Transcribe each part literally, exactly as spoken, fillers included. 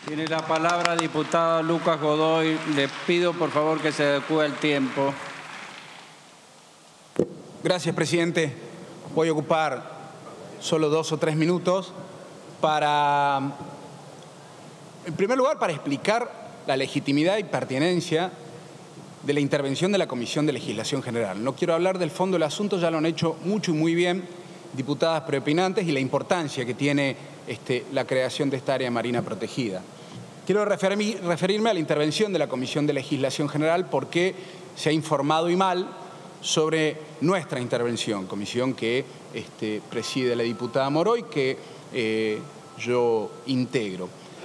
Tiene la palabra diputado Lucas Godoy. Le pido por favor que se adecue al tiempo. Gracias, presidente. Voy a ocupar solo dos o tres minutos para, en primer lugar, para explicar la legitimidad y pertinencia de la intervención de la Comisión de Legislación General. No quiero hablar del fondo del asunto, ya lo han hecho mucho y muy bien diputadas preopinantes, y la importancia que tiene este, la creación de esta área marina protegida. Quiero referirme, referirme a la intervención de la Comisión de Legislación General porque se ha informado y mal sobre nuestra intervención, comisión que este, preside la diputada Moroy, que eh, yo integro.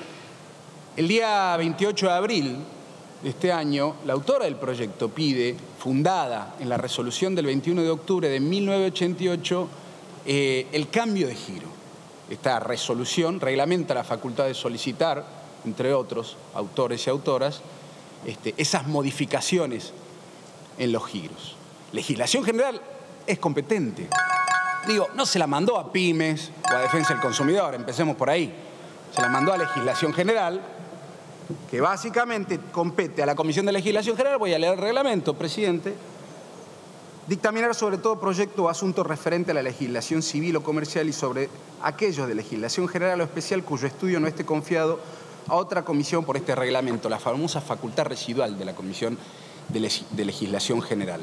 El día veintiocho de abril de este año, la autora del proyecto pide, fundada en la resolución del veintiuno de octubre de mil novecientos ochenta y ocho, eh, el cambio de giro. Esta resolución reglamenta la facultad de solicitar, entre otros autores y autoras, este, esas modificaciones en los giros. Legislación General es competente. Digo, no se la mandó a Pymes o a Defensa del Consumidor, empecemos por ahí. Se la mandó a Legislación General, que básicamente compete a la Comisión de Legislación General, voy a leer el reglamento, presidente, dictaminar sobre todo proyecto o asunto referente a la legislación civil o comercial y sobre aquellos de legislación general o especial cuyo estudio no esté confiado a otra comisión por este reglamento, la famosa facultad residual de la Comisión de, Le de Legislación General.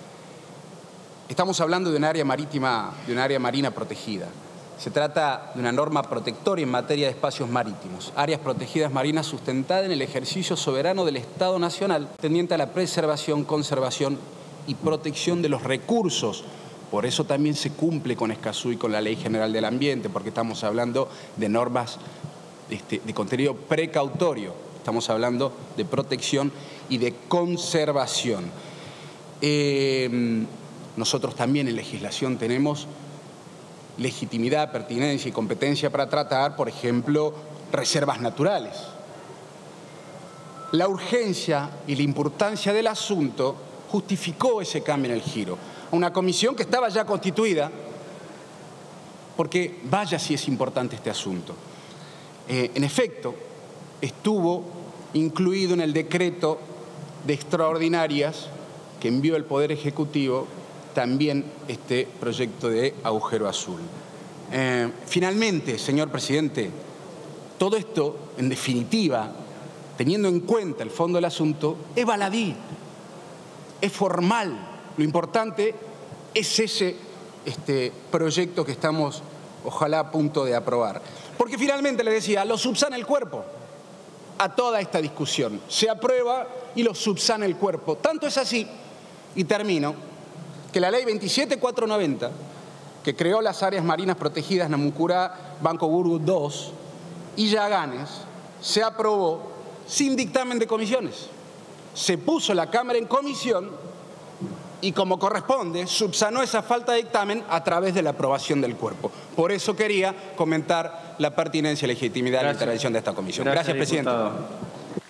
Estamos hablando de un área marítima, de un área marina protegida. Se trata de una norma protectoria en materia de espacios marítimos, áreas protegidas marinas sustentadas en el ejercicio soberano del Estado Nacional, tendiente a la preservación, conservación y protección de los recursos. Por eso también se cumple con Escazú y con la Ley General del Ambiente, porque estamos hablando de normas este, de contenido precautorio, estamos hablando de protección y de conservación. Eh, nosotros también en legislación tenemos legitimidad, pertinencia y competencia para tratar, por ejemplo, reservas naturales. La urgencia y la importancia del asunto justificó ese cambio en el giro. Una comisión que estaba ya constituida, porque vaya si es importante este asunto. Eh, en efecto, estuvo incluido en el decreto de extraordinarias que envió el Poder Ejecutivo también este proyecto de agujero azul. Eh, finalmente, señor presidente, todo esto, en definitiva, teniendo en cuenta el fondo del asunto, es baladí, es formal. Lo importante es ese este, proyecto que estamos, ojalá, a punto de aprobar. Porque finalmente, le decía, lo subsana el cuerpo a toda esta discusión. Se aprueba y lo subsana el cuerpo. Tanto es así, y termino, que la ley veintisiete mil cuatrocientos noventa, que creó las áreas marinas protegidas Namucurá, Banco Gurú dos y Yaganes, se aprobó sin dictamen de comisiones. Se puso la Cámara en comisión y, como corresponde, subsanó esa falta de dictamen a través de la aprobación del cuerpo. Por eso quería comentar la pertinencia y legitimidad de la intervención de esta comisión. Gracias, Gracias presidente.